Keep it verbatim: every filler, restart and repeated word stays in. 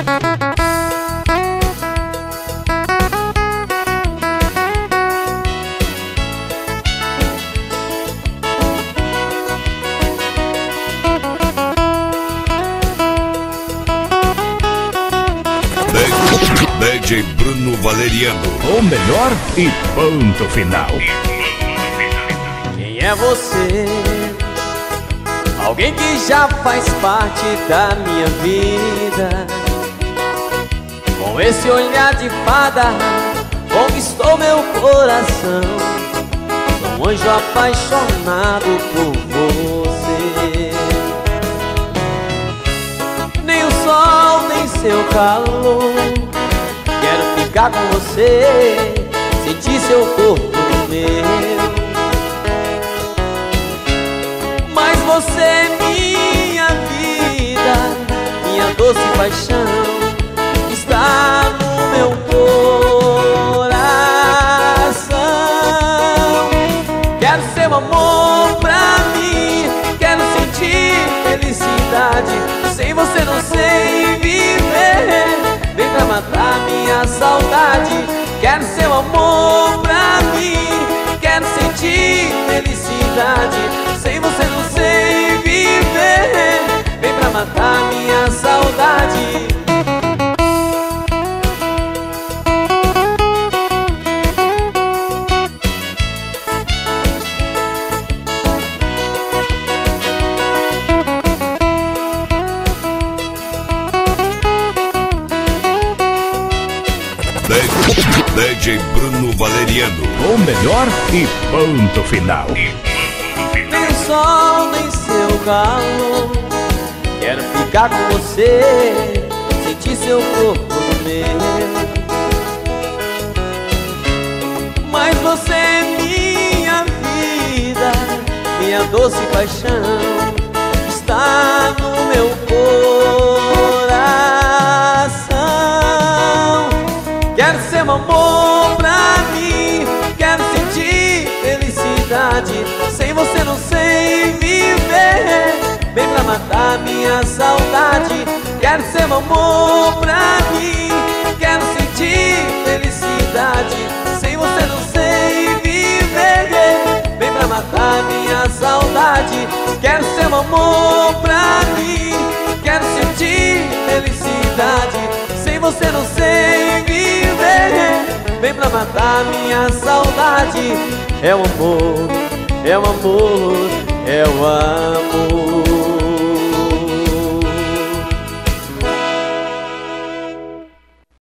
D J Bruno Valeriano, o melhor e ponto final. Quem é você? Alguém que já faz parte da minha vida. Com esse olhar de fada conquistou meu coração. Sou um anjo apaixonado por você. Nem o sol, nem seu calor. Quero ficar com você, sentir seu corpo no meu. Mas você é minha vida, minha doce paixão, está no meu coração. Quero seu amor pra mim, quero sentir felicidade. Sem você não sei viver. Vem pra matar minha saudade. Quero seu amor pra mim, quero sentir felicidade. Sem você não sei viver. Vem pra matar minha saudade. D J Bruno Valeriano, o melhor e ponto final. Nem o sol, nem seu calor. Quero ficar com você, sentir seu corpo no meu. Mas você é minha vida, minha doce paixão, está no meu coração. Quero seu amor pra mim, quero sentir felicidade. Sem você não sei viver. Vem pra matar minha saudade. Quero seu amor pra mim, quero sentir felicidade. Sem você não sei viver. Vem pra matar minha saudade. Quero seu amor pra mim, quero sentir felicidade. Sem você não sei viver. Vem pra matar minha saudade. É o amor, é o amor, é o amor.